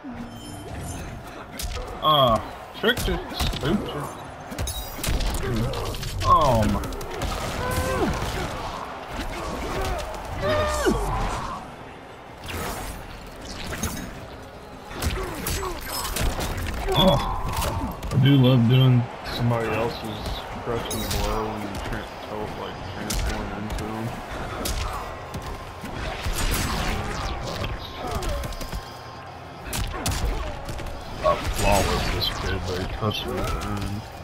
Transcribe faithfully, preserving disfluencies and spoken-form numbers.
Ah, uh, tricked it, spooked it. Oh my. Oh, I do love doing somebody else's crushing blow and you tra tele like transform into them. I'm flawless this kid, but he touched me at the end.